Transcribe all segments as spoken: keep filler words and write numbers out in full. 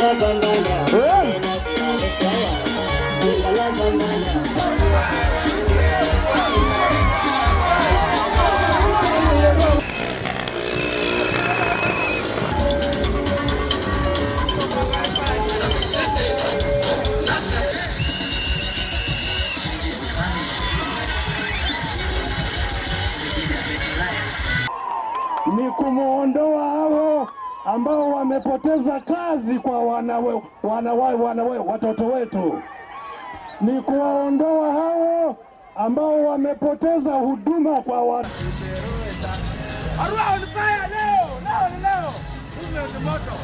Ni kumuondoa hao ambao wamepoteza kazi kwa wanawe, wanawe, wanawe, watoto wetu. Ni kuwaondoa hao ambao wamepoteza huduma kwa watu. Arua on fire leo, leo leo. Hilo ni moto.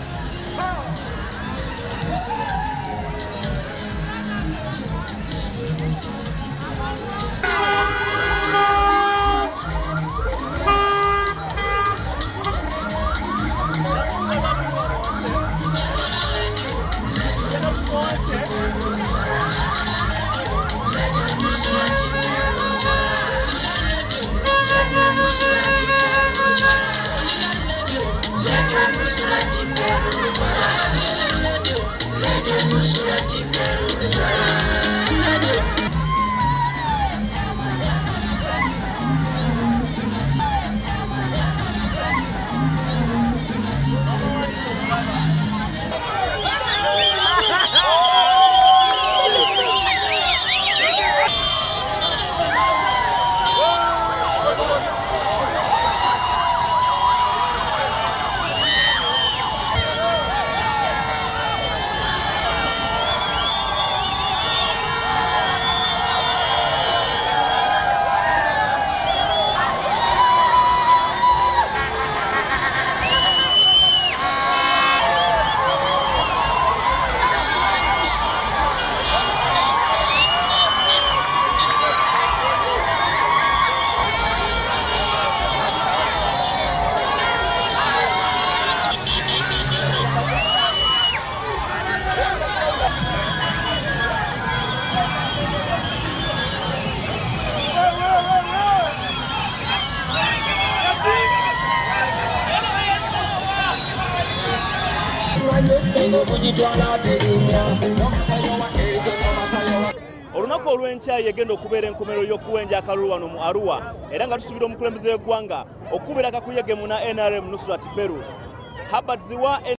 Olunaku olw'enkya yegenda okubeera enkomerero y'okuwenja akalulu wano mu Arua era nga tusuubira omukulembeze w'eggwanga okubeera kakuyege mu na N R M Nusrat Peru. Herbert Ziwa